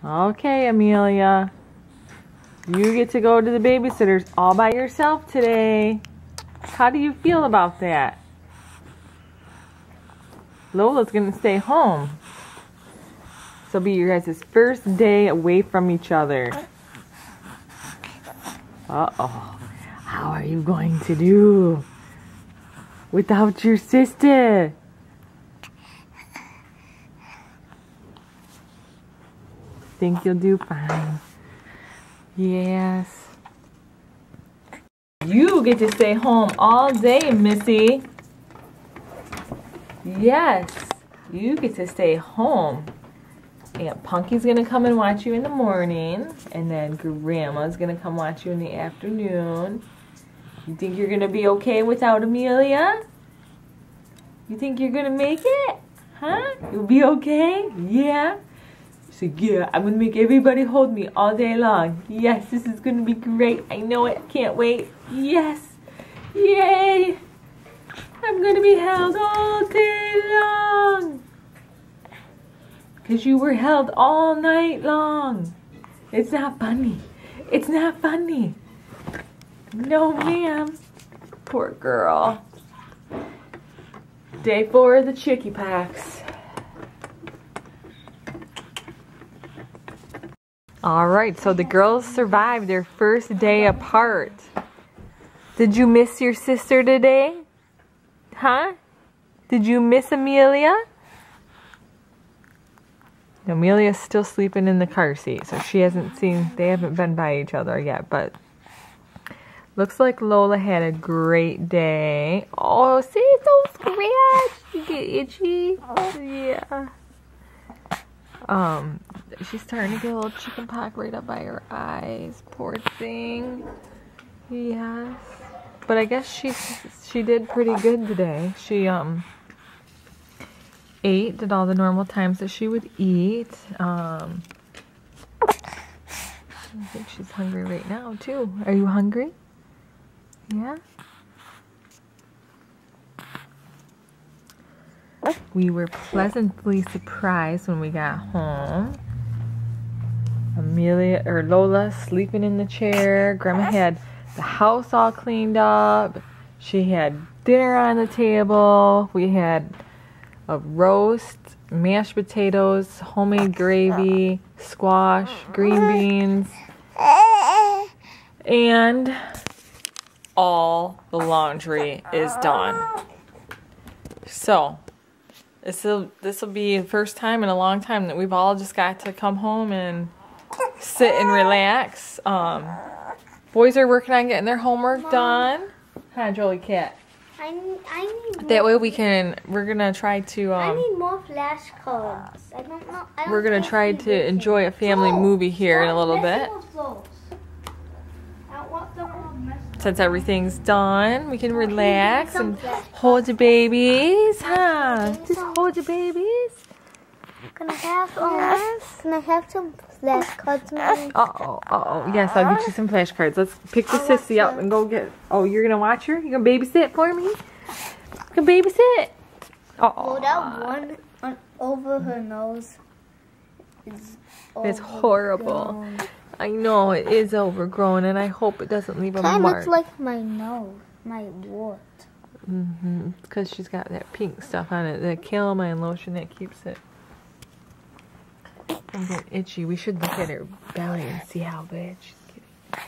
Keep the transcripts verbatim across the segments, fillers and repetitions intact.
Okay, Amelia. You get to go to the babysitters all by yourself today. How do you feel about that? Lola's going to stay home. This will be your guys' first day away from each other. Uh-oh. How are you going to do without your sister? Think you'll do fine. Yes. You get to stay home all day, Missy. Yes. You get to stay home. Aunt Punky's going to come and watch you in the morning. And then Grandma's going to come watch you in the afternoon. You think you're going to be okay without Amelia? You think you're going to make it? Huh? You'll be okay? Yeah? So yeah, I'm going to make everybody hold me all day long. Yes, this is going to be great. I know it. Can't wait. Yes. Yay. I'm going to be held all day long. Because you were held all night long. It's not funny. It's not funny. No, ma'am. Poor girl. Day four of the chickie pox. Alright, so the girls survived their first day apart. Did you miss your sister today? Huh? Did you miss Amelia? Amelia's still sleeping in the car seat, so she hasn't seen, they haven't been by each other yet, but looks like Lola had a great day. Oh, see, don't scratch. You get itchy. Yeah. Um, she's starting to get a little chicken pox right up by her eyes. Poor thing. Yes. But I guess she she did pretty good today. She um ate at all the normal times that she would eat. Um, I think she's hungry right now too. Are you hungry? Yeah. We were pleasantly surprised when we got home. Amelia or Lola sleeping in the chair. Grandma had the house all cleaned up. She had dinner on the table. We had a roast, mashed potatoes, homemade gravy, squash, green beans, and all the laundry is done. So This will this will be the first time in a long time that we've all just got to come home and sit and relax. Um, boys are working on getting their homework Mom. done. Hi, Jolie Cat. I need, I need that way we can. We're gonna try to. Um, I need more flashcards. I don't know. I don't we're gonna try to enjoy a family movie here in a little bit. Since everything's done, we can relax and hold the babies, huh? Just hold the babies. Can I have yes. Can I have some flashcards, Mommy? Uh oh, uh oh. Yes, I'll get you some flashcards. Let's pick the sissy up and go get. Oh, you're gonna watch her? You gonna babysit for me? You gonna babysit? Uh oh. Oh, that one on, over her nose is It's horrible. I know it is overgrown, and I hope it doesn't leave a mark. Kind of looks like my nose, my wart. Mm-hmm. Because she's got that pink stuff on it, the calamine lotion that keeps it from getting itchy. We should look at her belly and see how bad she's getting.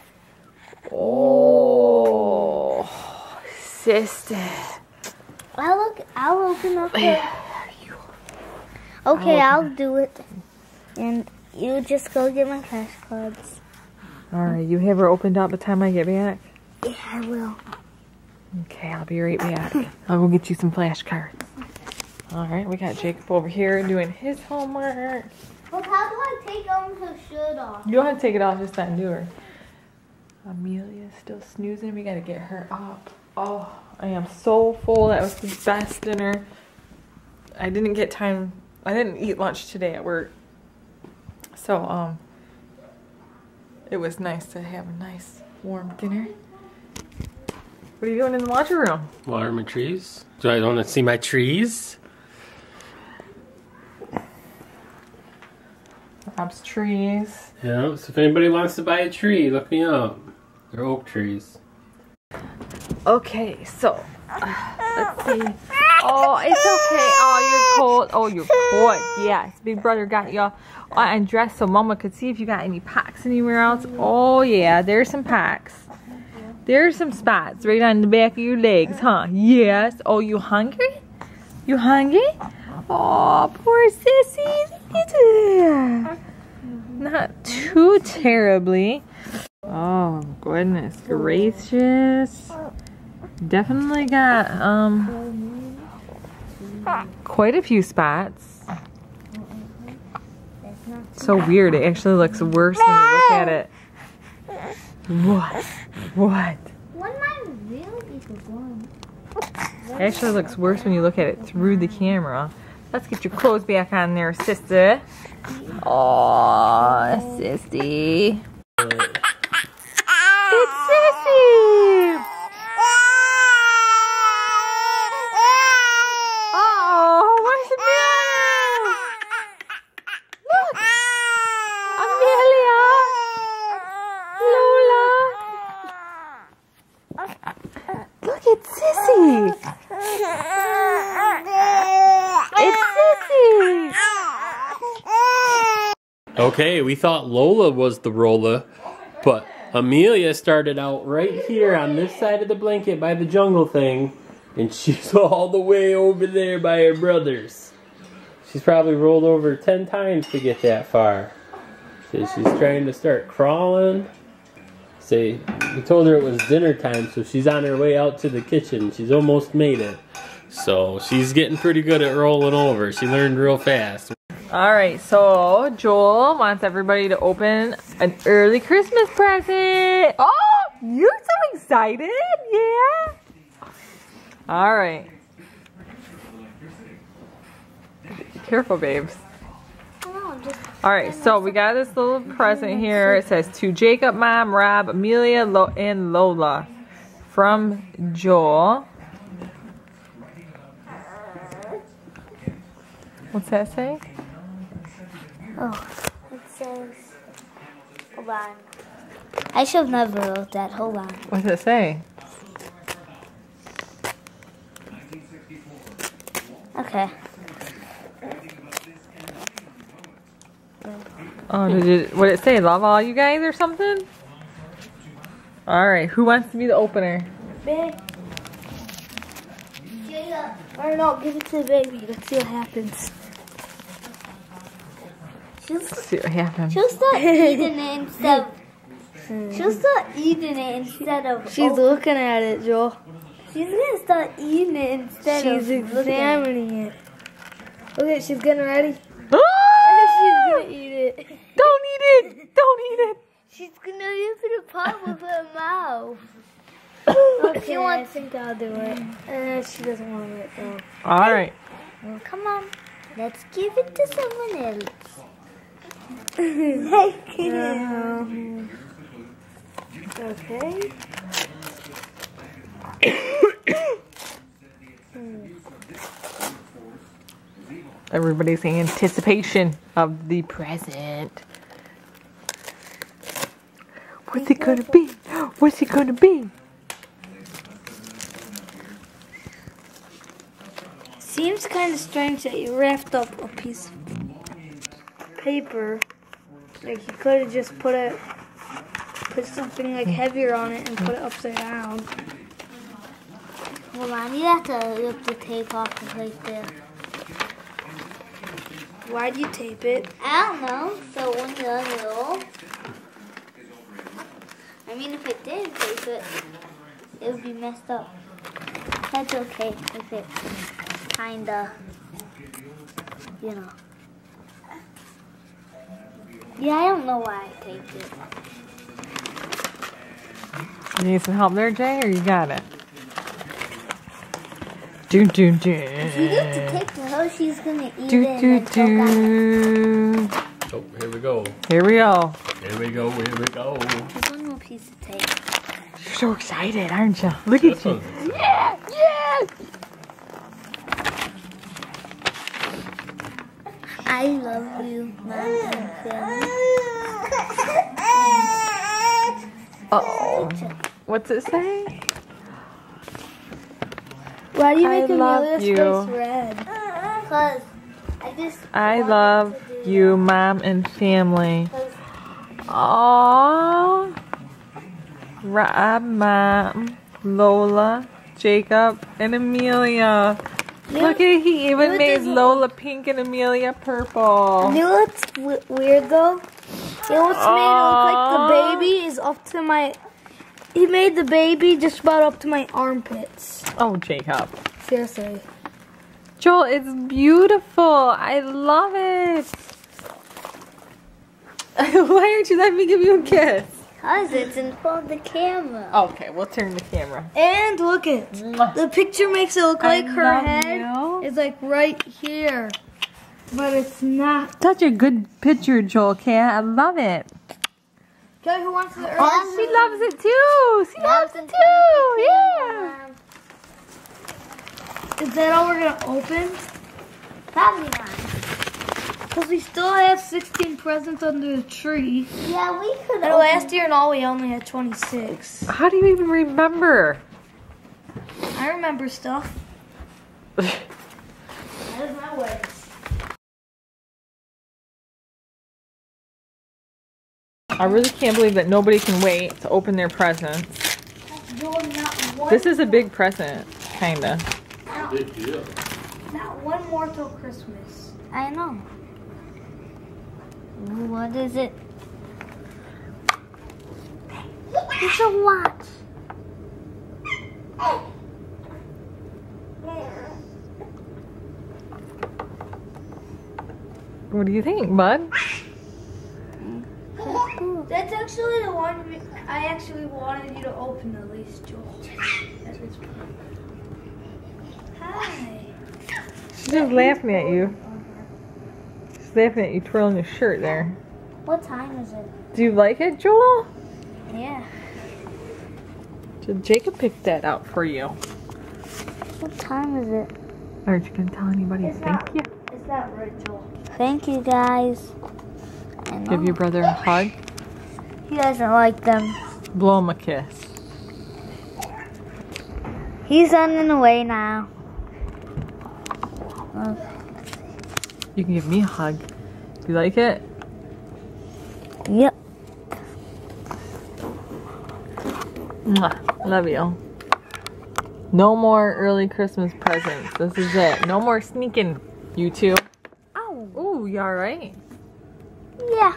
Oh, sister. I'll look. I'll open up her. Okay, I'll, I'll do it, and. You just go get my flashcards. Alright, you have her opened up by the time I get back? Yeah, I will. Okay, I'll be right back. I'll go get you some flashcards. Alright, we got Jacob over here doing his homework. Well, how do I take on her shirt off? You don't have to take it off, just undo her. Amelia's still snoozing. We gotta get her up. Oh, I am so full. That was the best dinner. I didn't get time. I didn't eat lunch today at work. So, um, it was nice to have a nice warm dinner. What are you doing in the laundry room? Watering my trees. Do I want to see my trees? I Bob's trees. Yeah, so if anybody wants to buy a tree, look me up. They're oak trees. Okay, so uh, let's see. Oh, it's okay. Oh, you're cold. Oh, you're cold. Yes, Big Brother got you all undressed so Mama could see if you got any pocks anywhere else. Oh yeah, there's some pocks. There's some spots right on the back of your legs, huh? Yes. Oh, you hungry? You hungry? Oh, poor sissy. Look at her. Not too terribly. Oh, goodness gracious. Definitely got um quite a few spots. So weird. It actually looks worse when you look at it. What? What? It actually looks worse when you look at it through the camera. Let's get your clothes back on there, sister. Aww, sissy. It's Sissy! Oh, where's Amelia? Look! Amelia! Lola! Look, it's Sissy! It's Sissy! Okay, we thought Lola was the Rolla, but Amelia started out right here on this side of the blanket by the jungle thing, and she's all the way over there by her brothers. She's probably rolled over ten times to get that far. So she's trying to start crawling. Say, we told her it was dinner time, so she's on her way out to the kitchen. She's almost made it. So she's getting pretty good at rolling over. She learned real fast. Alright, so Joel wants everybody to open an early Christmas present. Oh, you're so excited. Yeah. Alright. Careful, babes. Alright, so we got this little present here. It says, to Jacob, Mom, Rob, Amelia, Lo and Lola. From Joel. What's that say? Oh, it says, hold on. I should have never wrote that. Hold on. What does it say? Okay. Oh, did it, what did it say? Love all you guys or something? Alright, who wants to be the opener? Me. Or no, give it to the baby. Let's see what happens. She'll, Let's see what happens. she'll start eating it instead of... She'll start eating it instead of... She's oh, looking at it, Joel. she's gonna start eating it instead She's of... looking at it. examining it. Look at, she's getting ready. Ah! She's gonna eat it. Don't eat it! Don't eat it! She's gonna use the pot with her mouth. Okay, She wants- I think I'll do it. Uh, she doesn't want it though. Alright. Well, come on. Let's give it to someone else. Like it. Um, okay. Everybody's in anticipation of the present. What's it gonna be? What's it gonna be? Seems kind of strange that you wrapped up a piece of paper. Like you could have just put it, put something like heavier on it and put it upside down. Hold on, you have to rip the tape off of right there. Why'd you tape it? I don't know. So when you unroll, I mean, if it didn't tape it, it would be messed up. That's okay if it kinda, you know. Yeah, I don't know why I taped it. You need some help there, Jay, or you got it? Do do do. If you get to tape to her, she's gonna eat Do it do and then choke on it. do. Oh, here we go. Here we go. Here we go, here we go. There's one more piece of tape. You're so excited, aren't you? Look at This you. one's- Yeah, yeah. I love you, Mom and family. Uh-oh. What's it say? Why do you I make love Amelia's you. face red? Because I just I wanted love to do you, Mom and family. that. 'Cause Aww. Rob, Mom, Lola, Jacob, and Amelia. Look at he even Look made at- Lola pink and Amelia purple. You know what's w weird though? You know what's made it look like the baby is up to my. He made the baby just about up to my armpits. Oh, Jacob. Seriously. Joel, it's beautiful. I love it. Why aren't you letting me give you a kiss? Because it's in front of the camera. Okay, we'll turn the camera. And look it. The picture makes it look I like her love head you. is like right here. But it's not. Such a good picture, Joel Cat. I love it. Okay, who wants the Oh, she loves it too. She loves it too. Yeah. Is that all we're gonna open? Probably not. Because we still have sixteen presents under the tree. Yeah, we could And open- last year in all we only had twenty-six. How do you even remember? I remember stuff. That is my way. I really can't believe that nobody can wait to open their presents. You're not one, This is a big present, kinda. Big deal. Not one more till Christmas. I know. What is it? It's a watch. What do you think, bud? That's actually the one we- I actually wanted you to open at least, Joel. That is- Hi. She's just laughing at you. She's laughing at you twirling your shirt there. What time is it? Do you like it, Joel? Yeah. Did Jacob pick that out for you? What time is it? Aren't you gonna tell anybody? It's Thank not- you. It's not right, Joel. Thank you, guys. I know. Give your brother a hug. He doesn't like them. Blow him a kiss. He's running away now. Okay. You can give me a hug. You like it? Yep. Mwah. Love you. No more early Christmas presents. This is it. No more sneaking, you two. Oh. Ooh, you alright? Yeah.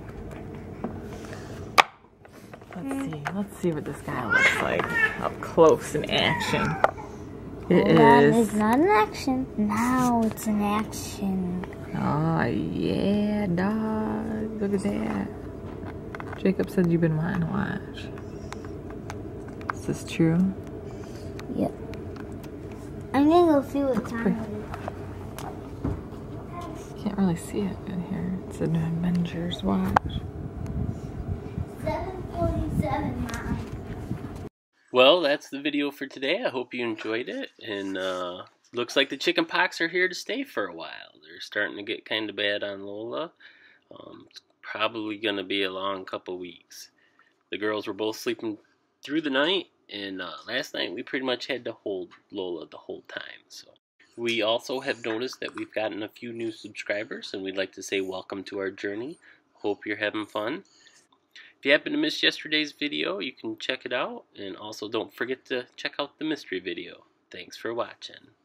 Let's see. Let's see what this guy looks like up close in action. It That is. is not an action. Now it's an action. Oh, yeah, dog. Look at that. Jacob said you've been wanting to watch. Is this true? Yep. I'm gonna go see what time it is. Can't really see it in here. It's an Avengers watch. seven forty-seven, Mom. Well, that's the video for today. I hope you enjoyed it. And uh, looks like the chicken pox are here to stay for a while. They're starting to get kind of bad on Lola. Um, it's probably going to be a long couple weeks. The girls were both sleeping through the night. And uh, last night we pretty much had to hold Lola the whole time. So we also have noticed that we've gotten a few new subscribers. And we'd like to say welcome to our journey. Hope you're having fun. If you happen to miss yesterday's video, you can check it out. And also don't forget to check out the mystery video. Thanks for watching.